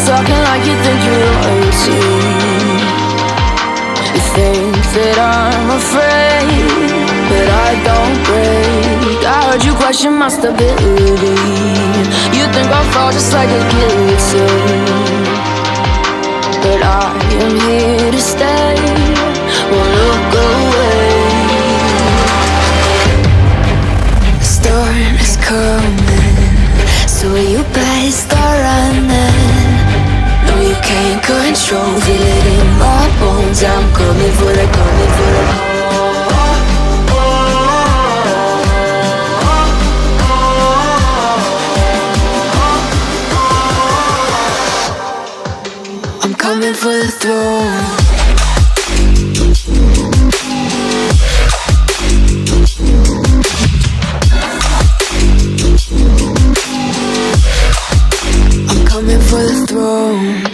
talking like you think you're royalty. You think that I'm afraid, but I don't break. I heard you question my stability. You think I'll fall just like a guillotine, but I am here to stay. Won't look away. The storm is coming, so you better start running. No, you can't control, feel it in my bones. I'm coming for the, coming for the. I'm coming for the throne. For the throne.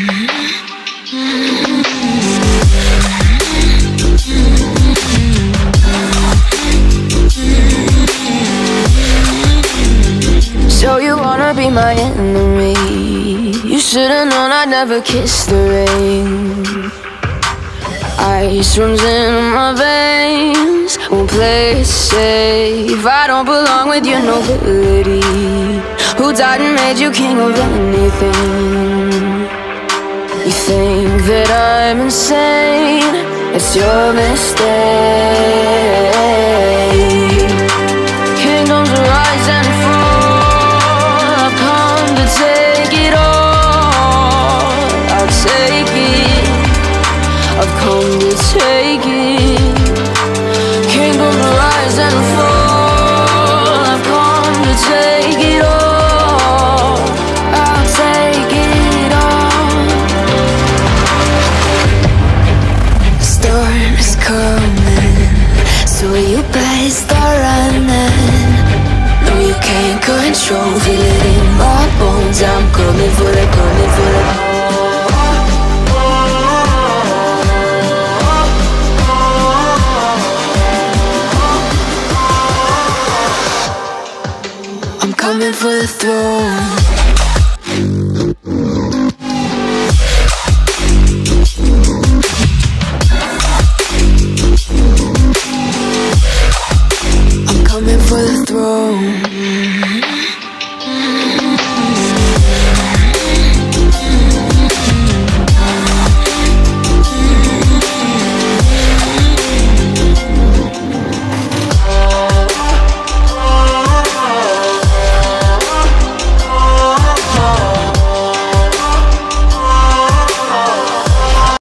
So you wanna be my enemy? You should've known I'd never kiss the rain. Ice runs in my veins, won't play it safe. I don't belong with your nobility. Who died and made you king of anything? You think that I'm insane? It's your mistake. Kingdoms rise and fall, I've come to take it all. I'll take it, I've come to take it. Kingdoms rise and fall, I've come to take it all. So you better start running. No, you can't control, feel it in my bones. I'm coming for the, coming for the. I'm coming for the throne. For the throne.